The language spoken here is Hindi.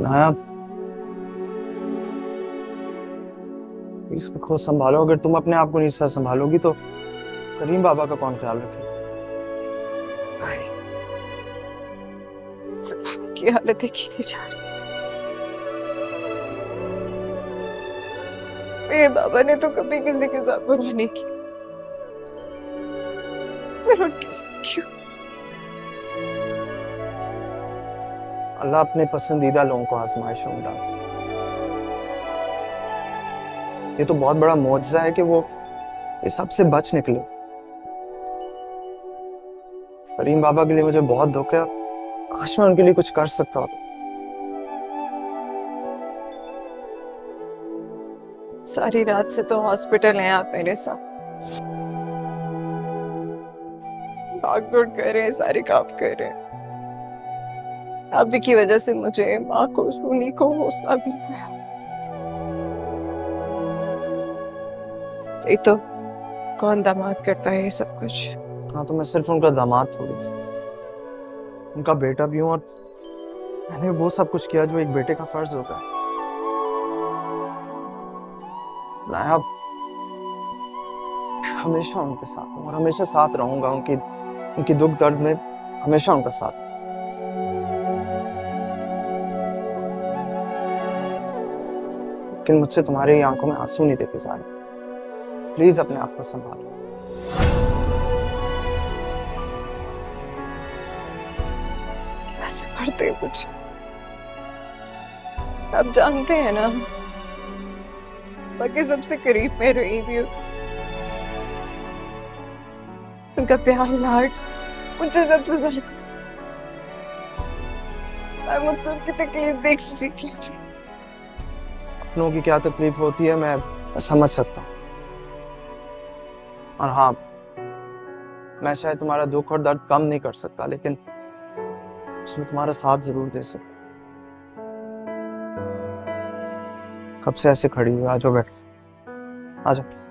नाया, प्लीज खुद को संभालो। अगर तुम अपने आप को नहीं संभालोगी तो करीम बाबा का कौन ख्याल रखेगा? की हालत देखी नहीं जा रही। मेरे बाबा ने तो कभी किसी के साथ बुरा नहीं किया, फिर उनके साथ क्यों? अल्लाह अपने पसंदीदा लोगों को आजमाइशों में डालता है। ये तो बहुत बड़ा मौजज़ा है कि वो इस सब से बच निकले। करीम बाबा के लिए मुझे बहुत दुख है। काश मैं उनके लिए कुछ कर सकता होता। सारी रात से तो हॉस्पिटल हैं आप मेरे साथ, भाग दौड़ कर रहे हैं, सारे काम कर रहे हैं। आप भी की वजह से मुझे, माँ को, सुनी को हौसला भी मिला। ये तो कौन दामाद करता है ये सब कुछ? हाँ, तो मैं सिर्फ उनका दामाद थोड़ी, उनका बेटा भी हूँ, और मैंने वो सब कुछ किया जो एक बेटे का फर्ज होता है। नाया, हमेशा उनके साथ हूँ और हमेशा साथ रहूंगा। उनकी दुख दर्द में हमेशा उनका साथ। लेकिन मुझसे तुम्हारी आंखों में आंसू नहीं देखे जा रहे। प्लीज अपने आप को संभालो। ऐसे पढ़ते कुछ आप जानते हैं ना, बाकी सबसे करीब में रही भी हूँ। उनका प्यार लाड मुझे सबसे ज्यादा, मैं मुझसे उनकी तकलीफ देखी भी क्या। अपनों की क्या तकलीफ होती है मैं समझ सकता हूँ। और हाँ, मैं शायद तुम्हारा दुख और दर्द कम नहीं कर सकता, लेकिन उसमें तुम्हारा साथ जरूर दे सकता। कब से ऐसे खड़ी हुई? आ जाओ, बैठ, आ जाओ।